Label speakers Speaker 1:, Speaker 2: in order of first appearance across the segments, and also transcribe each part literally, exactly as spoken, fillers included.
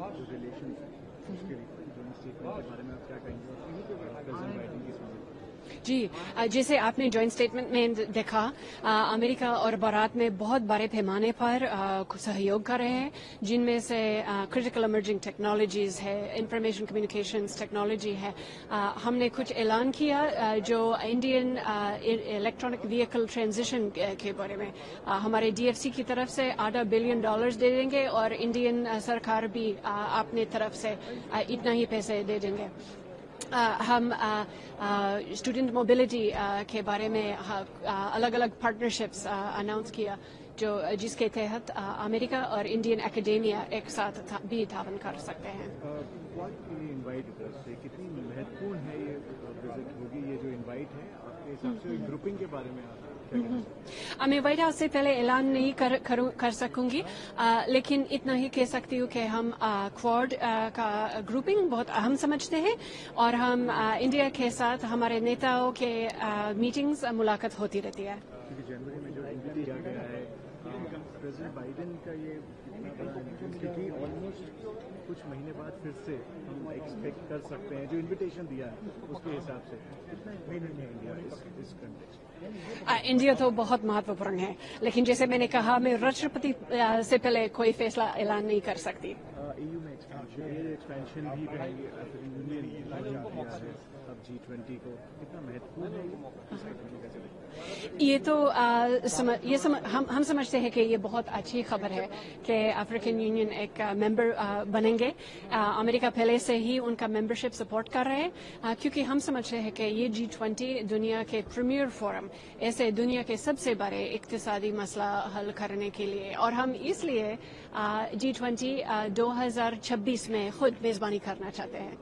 Speaker 1: जो रिलेशन उसके स्टेटमेंट के बारे में आप क्या कहेंगे?
Speaker 2: जी, जैसे आपने जॉइंट स्टेटमेंट में देखा, अमेरिका और भारत में बहुत बड़े पैमाने पर सहयोग कर रहे हैं, जिनमें से क्रिटिकल इमर्जिंग टेक्नोलॉजीज है, इंफॉर्मेशन कम्युनिकेशंस टेक्नोलॉजी है. आ, हमने कुछ ऐलान किया जो इंडियन इलेक्ट्रॉनिक व्हीकल ट्रांजिशन के बारे में. आ, हमारे डीएफसी की तरफ से आधा बिलियन डॉलर्स दे देंगे और इंडियन सरकार भी आ, अपने तरफ से आ, इतना ही पैसे दे देंगे. Uh, हम student uh, mobility uh, uh, के बारे में अलग अलग पार्टनरशिप्स अनाउंस किया, जो जिसके तहत uh, अमेरिका और इंडियन एकेडेमिया एक साथ था, भी तावन कर सकते हैं.
Speaker 1: कितनी महत्वपूर्ण है ये विजिट होगी, ये जो इनवाइट है आपके हिसाब से ग्रुपिंग के बारे में?
Speaker 2: मैं व्हाइट हाउस से पहले ऐलान नहीं कर, कर, कर सकूंगी, आ, लेकिन इतना ही कह सकती हूँ कि हम क्वाड का ग्रुपिंग बहुत अहम समझते हैं और हम आ, इंडिया के साथ हमारे नेताओं के मीटिंग्स मुलाकात होती रहती है.
Speaker 1: जनवरी में जो इंडिया दिया गया है प्रेसिडेंट बाइडेन का, ये क्योंकि ऑलमोस्ट कुछ महीने बाद फिर से हम एक्सपेक्ट कर सकते हैं जो इन्विटेशन दिया है उसके हिसाब से कितना इम्पोर्टेंट है इंडिया इस इस कंटेक्स्ट?
Speaker 2: इंडिया तो बहुत महत्वपूर्ण है, लेकिन जैसे मैंने कहा, मैं राष्ट्रपति से पहले कोई फैसला ऐलान नहीं कर सकती.
Speaker 1: ईयू में एक्सपेंशन भी रहेंगे, यूनियन किया है अब जी ट्वेंटी को, कितना महत्वपूर्ण है
Speaker 2: ये? तो आ, सम, ये सम, हम हम समझते हैं कि ये बहुत अच्छी खबर है कि अफ्रीकन यूनियन एक मेंबर बनेंगे. आ, अमेरिका पहले से ही उनका मेंबरशिप सपोर्ट कर रहे हैं, आ, क्योंकि हम समझते हैं कि ये जी ट्वेंटी दुनिया के प्रीमियर फोरम, ऐसे दुनिया के सबसे बड़े इक्तिसादी मसला हल करने के लिए, और हम इसलिए जी ट्वेंटी दो हजार छब्बीस में खुद मेजबानी करना चाहते हैं.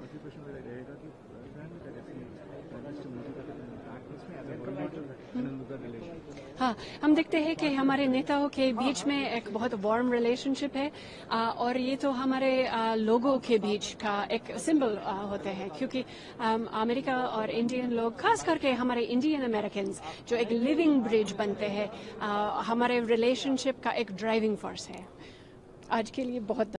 Speaker 2: हाँ, हम देखते हैं कि हमारे नेताओं के बीच में एक बहुत वार्म रिलेशनशिप है, आ, और ये तो हमारे आ, लोगों के बीच का एक सिंबल होते हैं, क्योंकि आ, अमेरिका और इंडियन लोग, खास करके हमारे इंडियन अमेरिकन, जो एक लिविंग ब्रिज बनते हैं, हमारे रिलेशनशिप का एक ड्राइविंग फोर्स है. आज के लिए बहुत